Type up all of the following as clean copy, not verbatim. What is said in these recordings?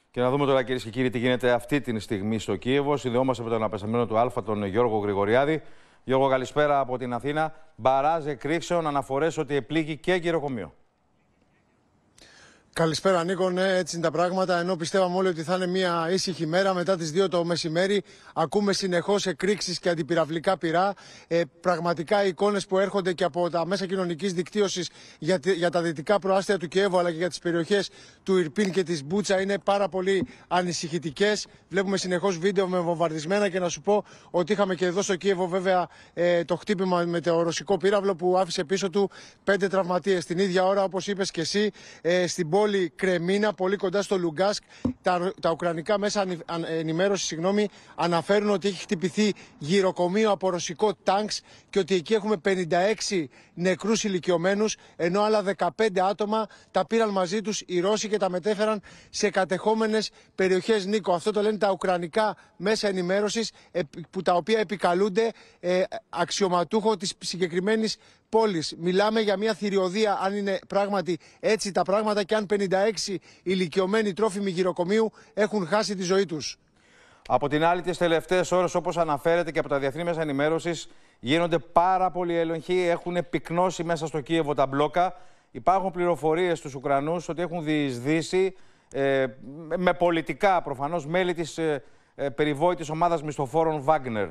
Και να δούμε τώρα, κυρίες και κύριοι, τι γίνεται αυτή τη στιγμή στο Κίεβο. Συνδεόμαστε με τον απεσταλμένο του Α, τον Γιώργο Γρηγοριάδη. Γιώργο, καλησπέρα από την Αθήνα. Μπαράζ εκρήξεων, αναφορές ότι επλήγει και γυροκομείο. Καλησπέρα, Νίκο. Ναι, έτσι είναι τα πράγματα. Ενώ πιστεύαμε όλοι ότι θα είναι μια ήσυχη μέρα, μετά τις 2 το μεσημέρι ακούμε συνεχώς εκρήξεις και αντιπυραυλικά πυρά. Πραγματικά οι εικόνες που έρχονται και από τα μέσα κοινωνικής δικτύωσης για τα δυτικά προάστια του Κιέβου αλλά και για τις περιοχές του Ιρπίν και της Μπούτσα είναι πάρα πολύ ανησυχητικές. Βλέπουμε συνεχώς βίντεο με βομβαρδισμένα και να σου πω ότι είχαμε και εδώ στο Κίεβο βέβαια το χτύπημα με το ρωσικό πύραυλο που άφησε πίσω του 5 τραυματίες. Την ίδια ώρα, όπως είπες και εσύ, στην πόλη Κρεμίνα, πολύ κοντά στο Λουγκάσκ, τα ουκρανικά μέσα ενημέρωση αναφέρουν ότι έχει χτυπηθεί γυροκομείο από ρωσικό τάγκς και ότι εκεί έχουμε 56 νεκρούς ηλικιωμένους, ενώ άλλα 15 άτομα τα πήραν μαζί τους οι Ρώσοι και τα μετέφεραν σε κατεχόμενες περιοχές. Νίκο, αυτό το λένε τα ουκρανικά μέσα ενημέρωσης, τα οποία επικαλούνται αξιωματούχο της συγκεκριμένης πόλης. Μιλάμε για μια θηριωδία, αν είναι πράγματι έτσι τα πράγματα, και αν 56 ηλικιωμένοι τρόφιμοι γυροκομείου έχουν χάσει τη ζωή τους. Από την άλλη, τις τελευταίες ώρες, όπως αναφέρεται και από τα διεθνή μέσα ενημέρωσης, γίνονται πάρα πολλοί έλεγχοι. Έχουν πυκνώσει μέσα στο Κίεβο τα μπλόκα. Υπάρχουν πληροφορίες στους Ουκρανούς ότι έχουν διεισδύσει με πολιτικά προφανώς μέλη της περιβόητης ομάδας μισθοφόρων Βάγκνερ.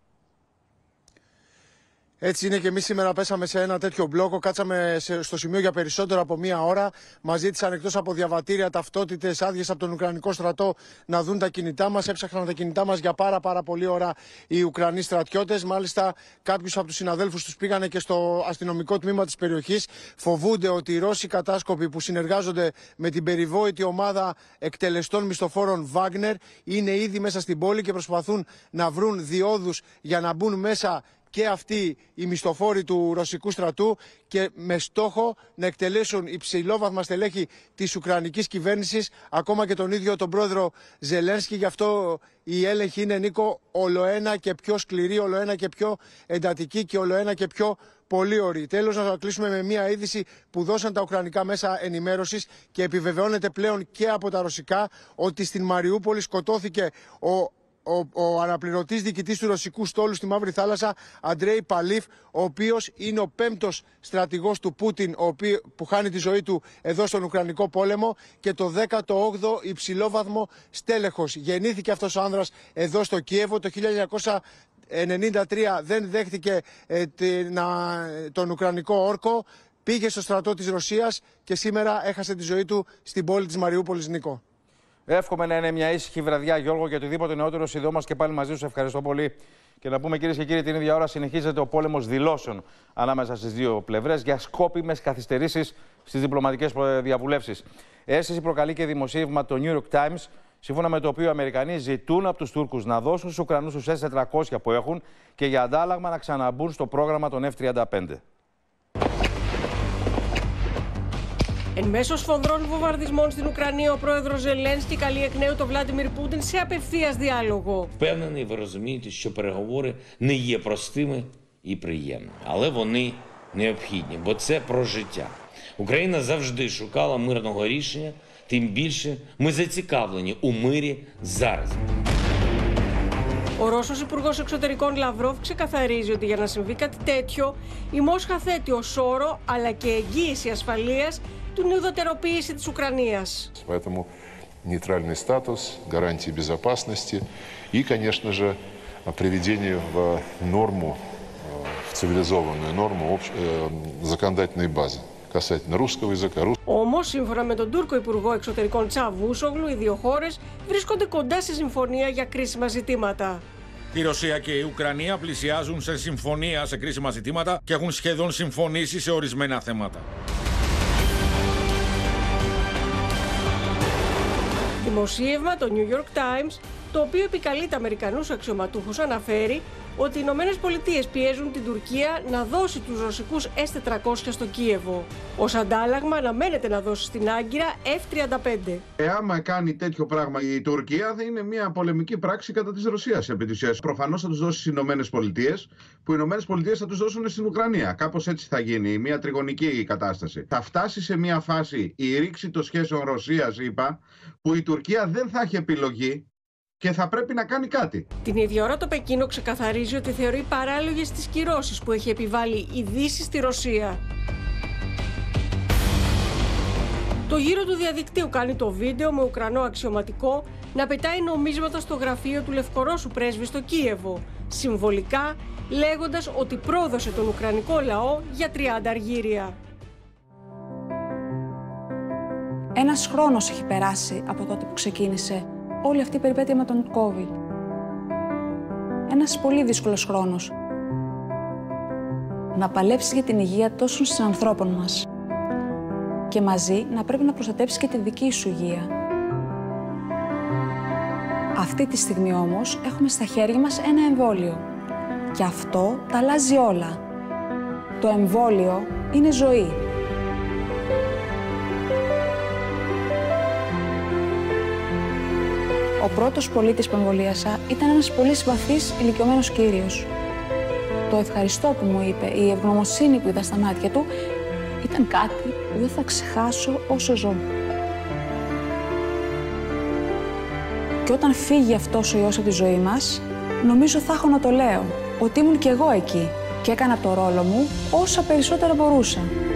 Έτσι είναι, και εμείς σήμερα πέσαμε σε ένα τέτοιο μπλόκο. Κάτσαμε στο σημείο για περισσότερο από μία ώρα. Μας ζήτησαν εκτός από διαβατήρια, ταυτότητες, άδειες από τον Ουκρανικό στρατό να δουν τα κινητά μας. Έψαχναν τα κινητά μας για πάρα πολλή ώρα οι Ουκρανοί στρατιώτες. Μάλιστα, κάποιους από τους συναδέλφους τους πήγανε και στο αστυνομικό τμήμα της περιοχής. Φοβούνται ότι οι Ρώσοι κατάσκοποι που συνεργάζονται με την περιβόητη ομάδα εκτελεστών μισθοφόρων Βάγκνερ είναι ήδη μέσα στην πόλη και προσπαθούν να βρουν διόδους για να μπουν μέσα και αυτοί οι μισθοφόροι του ρωσικού στρατού, και με στόχο να εκτελέσουν υψηλόβαθμα στελέχη της Ουκρανικής κυβέρνησης, ακόμα και τον ίδιο τον πρόεδρο Ζελένσκι. Γι' αυτό η έλεγχη είναι, Νίκο, ολοένα και πιο σκληρή, ολοένα και πιο εντατική και ολοένα και πιο πολύωρη. Τέλος, να κλείσουμε με μια είδηση που δώσαν τα ουκρανικά μέσα ενημέρωσης και επιβεβαιώνεται πλέον και από τα ρωσικά, ότι στην Μαριούπολη σκοτώθηκε ο αναπληρωτής διοικητής του ρωσικού στόλου στη Μαύρη Θάλασσα, Αντρέι Παλίφ, ο οποίος είναι ο 5ος στρατηγός του Πούτιν που χάνει τη ζωή του εδώ στον Ουκρανικό πόλεμο, και το 18ο υψηλόβαθμο στέλεχος. Γεννήθηκε αυτός ο άνδρας εδώ στο Κίεβο το 1993, δεν δέχτηκε τον Ουκρανικό όρκο, πήγε στο στρατό της Ρωσίας και σήμερα έχασε τη ζωή του στην πόλη της Μαριούπολης, Νίκο. Εύχομαι να είναι μια ήσυχη βραδιά, Γιώργο, και οτιδήποτε νεότερο συνδεόμαστε και πάλι μαζί σου. Ευχαριστώ πολύ. Και να πούμε, κυρίες και κύριοι, την ίδια ώρα συνεχίζεται ο πόλεμος δηλώσεων ανάμεσα στις δύο πλευρές για σκόπιμες καθυστερήσεις στις διπλωματικές διαβουλεύσεις. Αίσθηση προκαλεί και δημοσίευμα το New York Times, σύμφωνα με το οποίο οι Αμερικανοί ζητούν από τους Τούρκους να δώσουν στους Ουκρανούς τους S-400 που έχουν και για αντάλλαγμα να ξαναμπούν στο πρόγραμμα των F-35. Εν μέσω σφοδρών βομβαρδισμών στην Ουκρανία, ο πρόεδρος Ζελένσκι καλεί εκ νέου τον Βλάντιμιρ Πούτιν σε απευθείας διάλογο. Впевнений, ви розумієте, що переговори не є простими і приємними, але вони необхідні, бо це про життя. Україна завжди шукала мирного рішення, тим більше ми зацікавлені у мирі зараз. Ο Ρώσος Υπουργός Εξωτερικών Λαυρόβ ξεκαθαρίζει ότι για να συμβεί κάτι τέτοιο, η Μόσχα θέτει ως όρο αλλά και εγγύηση ασφαλείας την ουδετεροποίηση της Ουκρανίας. Поэтому нейтральный статус, гарантии безопасности и, конечно же, приведение в норму, в цивилизованную норму законодательной базы касательно русского языка. Όμως, σύμφωνα με τον Τούρκο Υπουργό Εξωτερικών Τσαβούσογλου, οι δύο χώρες βρίσκονται κοντά σε συμφωνία για κρίσιμα ζητήματα. Η Ρωσία και η Ουκρανία πλησιάζουν σε συμφωνία σε κρίσιμα ζητήματα και έχουν σχεδόν συμφωνήσει σε ορισμένα θέματα. Δημοσίευμα, το New York Times, το οποίο επικαλεί τα Αμερικανούς αξιωματούχους, αναφέρει ότι οι Ηνωμένες Πολιτείες πιέζουν την Τουρκία να δώσει τους ρωσικούς S-400 στο Κίεβο. Ως αντάλλαγμα αναμένεται να δώσει στην Άγκυρα F-35. Άμα κάνει τέτοιο πράγμα η Τουρκία, θα είναι μια πολεμική πράξη κατά της Ρωσίας επί της ουσίας. Προφανώς θα τους δώσει στις Ηνωμένες Πολιτείες, που οι Ηνωμένες Πολιτείες θα τους δώσουν στην Ουκρανία. Κάπως έτσι θα γίνει, μια τριγωνική κατάσταση. Θα φτάσει σε μια φάση η ρήξη των σχέσεων Ρωσίας-ΗΠΑ, που η Τουρκία δεν θα έχει επιλογή και θα πρέπει να κάνει κάτι. Την ίδια ώρα το Πεκίνο ξεκαθαρίζει ότι θεωρεί παράλογες τις κυρώσεις που έχει επιβάλει η Δύση στη Ρωσία. Το γύρο του διαδικτύου κάνει το βίντεο με Ουκρανό αξιωματικό να πετάει νομίσματα στο γραφείο του Λευκορώσου πρέσβη στο Κίεβο, συμβολικά λέγοντας ότι πρόδωσε τον Ουκρανικό λαό για 30 αργύρια. Ένας χρόνος έχει περάσει από τότε που ξεκίνησε όλη αυτή η περιπέτεια με τον COVID. Ένας πολύ δύσκολος χρόνος. Να παλέψεις για την υγεία τόσων συνανθρώπων μας. Και μαζί να πρέπει να προστατέψεις και τη δική σου υγεία. Αυτή τη στιγμή όμως έχουμε στα χέρια μας ένα εμβόλιο. Και αυτό τα αλλάζει όλα. Το εμβόλιο είναι ζωή. Ο πρώτος πολίτης που εμβολίασα ήταν ένας πολύ συμπαθής ηλικιωμένος κύριος. Το ευχαριστώ που μου είπε, η ευγνωμοσύνη που είδα στα μάτια του, ήταν κάτι που δεν θα ξεχάσω όσο ζω. Και όταν φύγει αυτός ο ιός από τη ζωή μας, νομίζω θα έχω να το λέω, ότι ήμουν κι εγώ εκεί και έκανα το ρόλο μου όσα περισσότερα μπορούσα.